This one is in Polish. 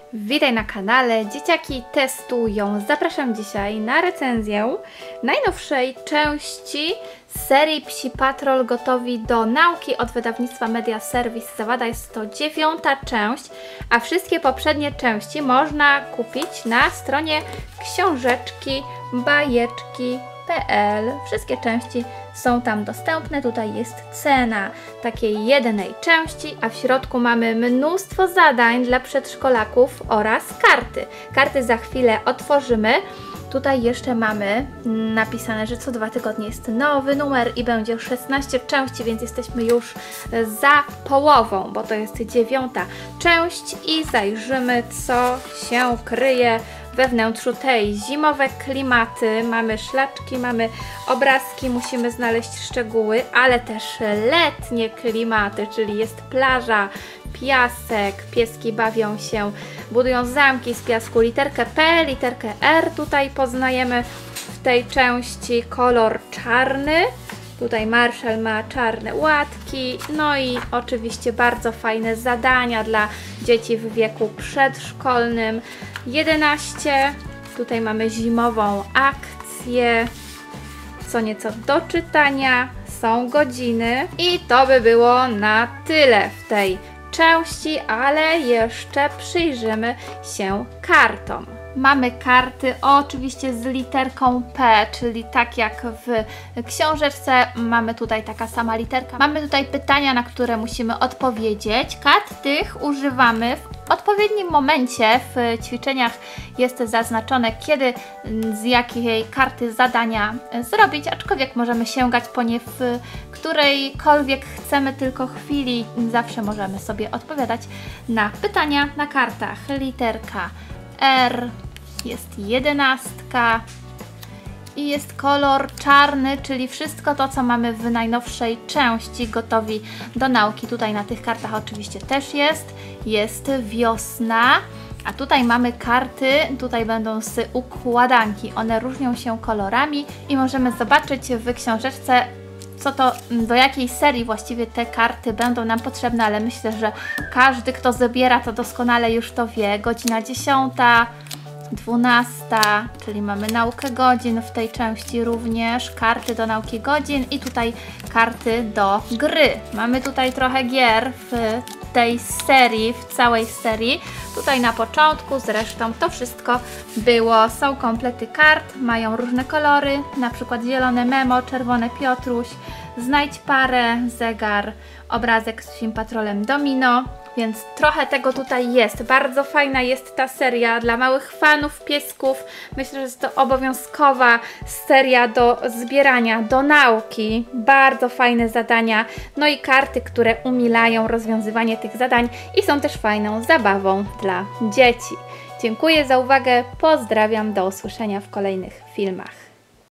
Witaj na kanale Dzieciaki Testują. Zapraszam dzisiaj na recenzję najnowszej części serii Psi Patrol Gotowi do Nauki od wydawnictwa Media Service Zawada. Jest to 9. część, a wszystkie poprzednie części można kupić na stronie książeczki bajeczki.pl. Wszystkie części są tam dostępne. Tutaj jest cena takiej jednej części, a w środku mamy mnóstwo zadań dla przedszkolaków oraz karty. Karty za chwilę otworzymy. Tutaj jeszcze mamy napisane, że co 2 tygodnie jest nowy numer i będzie 16 części, więc jesteśmy już za połową, bo to jest 9. część i zajrzymy, co się kryje we wnętrzu tej. Zimowe klimaty, mamy szlaczki, mamy obrazki, musimy znaleźć szczegóły, ale też letnie klimaty, czyli jest plaża, piasek, pieski bawią się, budują zamki z piasku, literkę P, literkę R tutaj poznajemy w tej części, kolor czarny. Tutaj Marshall ma czarne łatki, no i oczywiście bardzo fajne zadania dla dzieci w wieku przedszkolnym. 11, tutaj mamy zimową akcję, co nieco do czytania, są godziny i to by było na tyle w tej części, ale jeszcze przyjrzymy się kartom. Mamy karty oczywiście z literką P, czyli tak jak w książeczce, mamy tutaj taka sama literka. Mamy tutaj pytania, na które musimy odpowiedzieć. Kart tych używamy w odpowiednim momencie. W ćwiczeniach jest zaznaczone, kiedy z jakiej karty zadania zrobić, aczkolwiek możemy sięgać po nie w którejkolwiek chcemy tylko chwili. Zawsze możemy sobie odpowiadać na pytania na kartach. Literka R, jest 11 i jest kolor czarny, czyli wszystko to, co mamy w najnowszej części Gotowi do Nauki. Tutaj na tych kartach oczywiście też jest wiosna, a tutaj mamy karty, tutaj będą z układanki. One różnią się kolorami i możemy zobaczyć w książeczce, co to, do jakiej serii właściwie te karty będą nam potrzebne, ale myślę, że każdy, kto zabiera, to doskonale już to wie. Godzina 10, 12, czyli mamy naukę godzin w tej części również, karty do nauki godzin i tutaj karty do gry. Mamy tutaj trochę gier w tej serii, w całej serii. Tutaj na początku zresztą to wszystko było, są komplety kart, mają różne kolory, na przykład zielone Memo, czerwone Piotruś, znajdź parę, zegar, obrazek z Psim Patrolem Domino, więc trochę tego tutaj jest. Bardzo fajna jest ta seria dla małych fanów piesków. Myślę, że jest to obowiązkowa seria do zbierania, do nauki. Bardzo fajne zadania, no i karty, które umilają rozwiązywanie tych zadań i są też fajną zabawą dla dzieci. Dziękuję za uwagę, pozdrawiam, do usłyszenia w kolejnych filmach.